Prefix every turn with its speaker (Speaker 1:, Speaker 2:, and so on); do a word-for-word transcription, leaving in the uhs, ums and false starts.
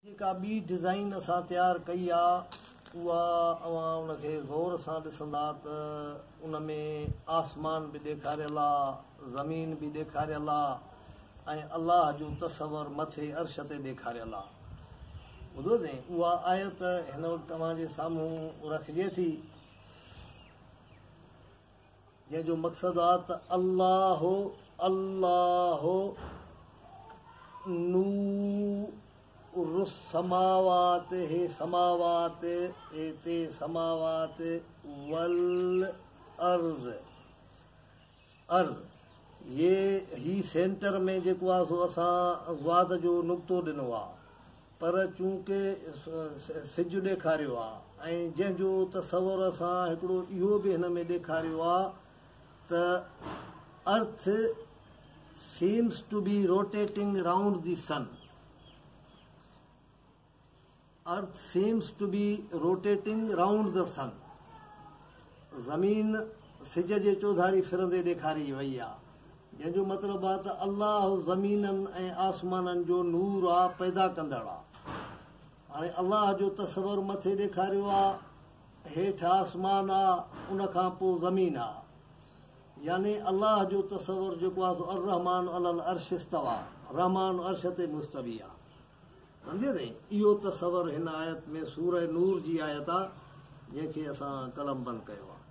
Speaker 1: जेका ॿी डिज़ाइन असां तयारु कई आहे उहा अवां उनखे ग़ौर सां ॾिसंदा त उन में आसमान बि ॾेखारियल आहे, ज़मीन बि ॾेखारियल आहे ऐं अलाह जो तसवर मथे अर्श ते ॾेखारियल आहे। ॿुधो अथई, उहा आयत हिन वक़्तु तव्हांजे साम्हूं रखिजे थी, जंहिंजो मक़सदु आहे त अल्लाह अल्लाह नूर समावात हे समावात एते समावात वल अर्ज़ अर्ज़ ये ही सेंटर में जेको आहे सो असां वाद जो नुक़्तो ॾिनो आहे, पर चूंकि सिजु ॾेखारियो आहे ऐं जंहिंजो तसवर असां हिकिड़ो इहो बि हिन में ॾेखारियो आहे त अर्थ seems to be rotating round the sun. Earth seems to be rotating round the sun. ज़मीन सिज जे चौधारी फिरंदे ॾेखारी वई आहे, जंहिंजो मतिलबु आहे त अल्लाह ज़मीननि ऐं आसमाननि जो नूर आहे, पैदा कंदड़ आहे। हाणे अल्लाह जो तसवर मथे ॾेखारियो आहे, हेठि आसमान आहे, उनखां पोइ ज़मीन आहे, यानी अल्लाह जो तसवर जेको आहे अर रहमान अलल अर्श इस्तवा, रहमान अर्श ते मुस्तवी आहे। सम्झे अथई, इहो तसवर हिन आयत में सूरह नूर जी आयत आहे, जंहिंखे असां कलम बंदि कयो आहे।